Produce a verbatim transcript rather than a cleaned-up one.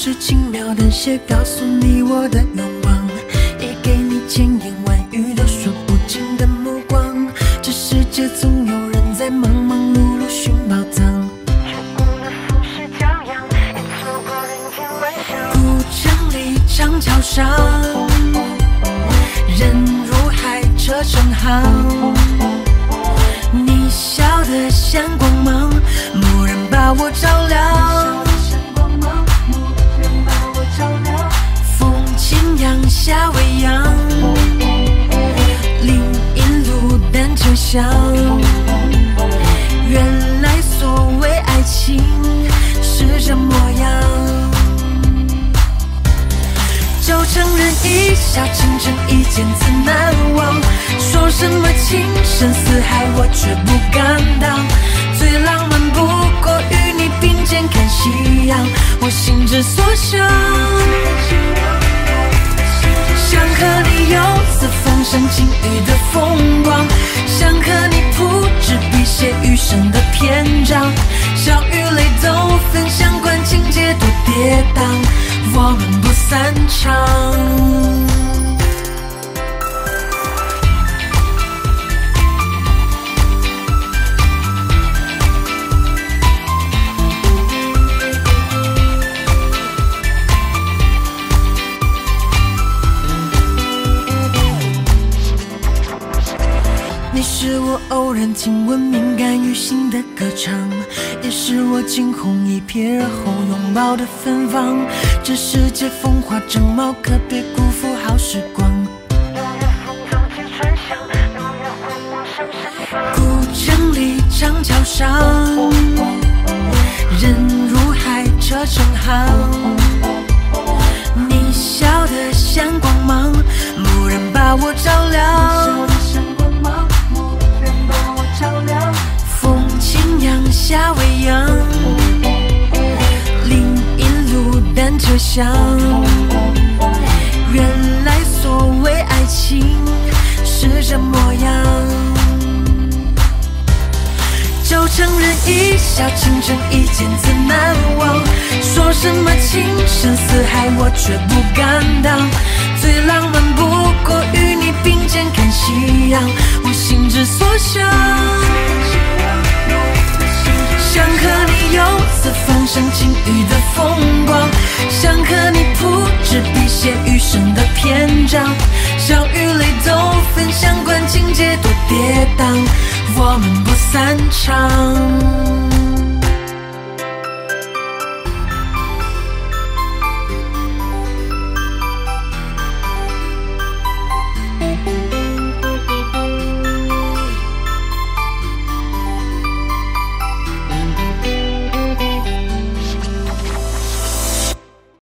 是轻描淡写告诉你我的愿望，也给你千言万语都说不尽的目光。这世界总有人在忙忙碌碌寻宝藏，却顾了浮世骄阳，也错过人间万象。古城里长桥上，人如海，车成行。你笑得像光芒，蓦然把我照亮。风轻扬，夏未央，林荫路单车响。原来所谓爱情是这模样。就承认一笑倾城，一见自难忘。说什么情深似海，我却不敢当。最浪漫不过与你并肩看夕阳，我心之所向。想和你游似风声轻语的风光，想和你铺纸笔写余生的篇章。笑与泪都分享，管情节多跌宕，我们不散场。你是我偶然听闻敏感于心的歌唱，也是我惊鸿一瞥而后拥抱的芬芳。这世界风华正茂，可别辜负好时光。古城里长桥上，人如海，车成行。你笑得像光芒，蓦然把我照亮。风轻扬，夏未央，林荫路单车响。原来所谓爱情是这模样。就承认一笑倾城，一见自难忘。说什么情深似海，我却不敢当。最浪漫不过与你并肩看夕阳，我心之所向。想和你游似风声轻语的风光，想和你铺纸笔写余生的篇章。笑与泪都分享，管情节多跌宕，我们不散场。